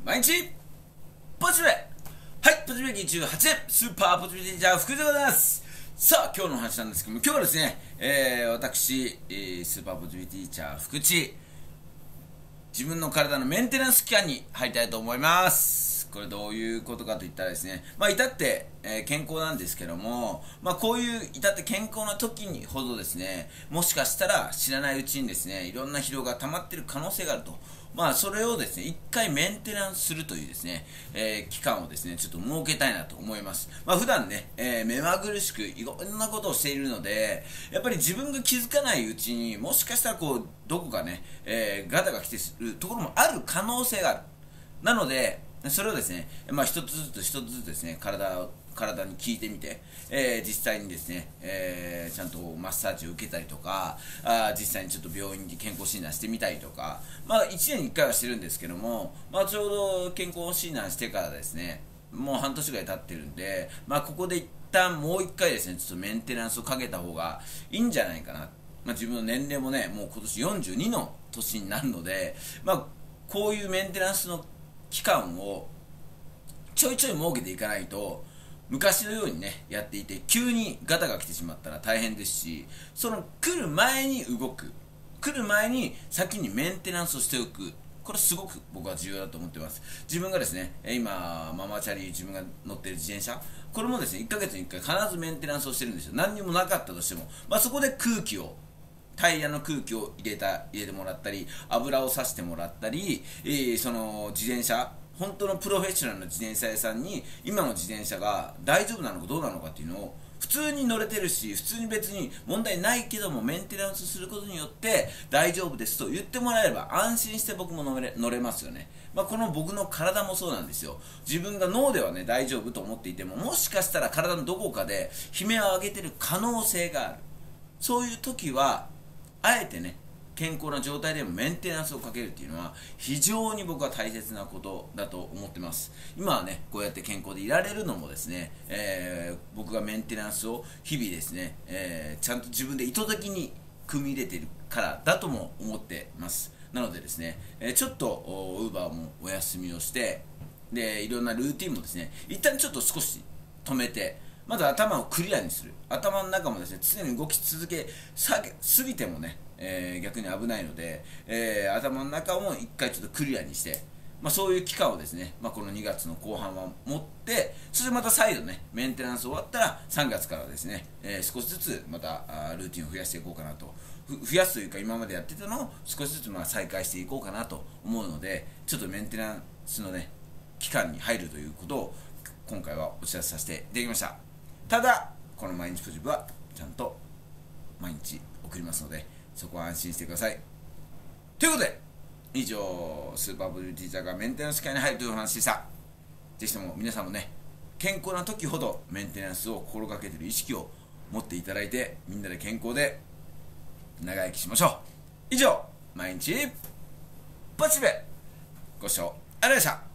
毎日ポチベ、はい、ポチベ期18年スーパーポチベティーチャー福井でございます。さあ今日の話なんですけども、今日はですね、私、スーパーポチベティーチャー福地、自分の体のメンテナンス期間に入りたいと思います。これどういうことかといったらですね、至って、健康なんですけども、こういう至って健康な時にほどですね、もしかしたら知らないうちにですね、いろんな疲労が溜まっている可能性があると。それをですね、一回メンテナンスするというですね、期間をですね、ちょっと設けたいなと思います。普段ね、目まぐるしくいろんなことをしているので、やっぱり自分が気づかないうちに、もしかしたらどこかね、ガタが来てするところもある可能性がある。なので、それをですね、一つずつですね、体に聞いてみて、実際にですね、ちゃんとマッサージを受けたりとか、実際にちょっと病院に健康診断してみたりとか、1年に1回はしてるんですけども、ちょうど健康診断してからですね、もう半年ぐらい経ってるんで、ここで一旦もう1回ですね、ちょっとメンテナンスをかけた方がいいんじゃないかな。自分の年齢もね、もう今年42の年になるので、こういうメンテナンスの期間をちょいちょい設けていかないと、昔のようにねやっていて急にガタが来てしまったら大変ですし、その来る前に動く、来る前に先にメンテナンスをしておく、これすごく僕は重要だと思ってます。自分がですね、今ママチャリ、自分が乗っている自転車、これもですね1ヶ月に1回必ずメンテナンスをしてるんですよ。何にもなかったとしても、そこでタイヤの空気を入れてもらったり、油をさしてもらったり、その自転車、本当のプロフェッショナルの自転車屋さんに今の自転車が大丈夫なのかどうなのかっていうのを、普通に乗れてるし、普通に別に問題ないけどもメンテナンスすることによって大丈夫ですと言ってもらえれば安心して僕も乗れますよね。この僕の体もそうなんですよ。自分が脳ではね大丈夫と思っていても、もしかしたら体のどこかで悲鳴を上げてる可能性がある。そういう時はあえてね、健康な状態でもメンテナンスをかけるっていうのは非常に僕は大切なことだと思ってます。今はねこうやって健康でいられるのもですね、僕がメンテナンスを日々ですね、ちゃんと自分で意図的に組み入れているからだとも思ってます。なのでですね、ちょっとウーバーもお休みをして、でいろんなルーティンもですね一旦ちょっと少し止めて、まず頭をクリアにする。頭の中もですね常に動き続けすぎてもね、逆に危ないので、頭の中も一回ちょっとクリアにして、そういう期間をですね、この2月の後半は持って、そしてまた再度ねメンテナンス終わったら3月からですね、少しずつまたルーティンを増やしていこうかなと、増やすというか今までやってたのを少しずつ再開していこうかなと思うので、ちょっとメンテナンスのね期間に入るということを今回はお知らせさせていただきました。ただこの毎日ポジブはちゃんと毎日送りますので、そこは安心してください。ということで以上、スーパーブルーティーチャーがメンテナンス期間に入るというお話でした。ぜひとも皆さんもね、健康な時ほどメンテナンスを心がけている意識を持っていただいて、みんなで健康で長生きしましょう。以上、毎日ポチベ、ご視聴ありがとうございました。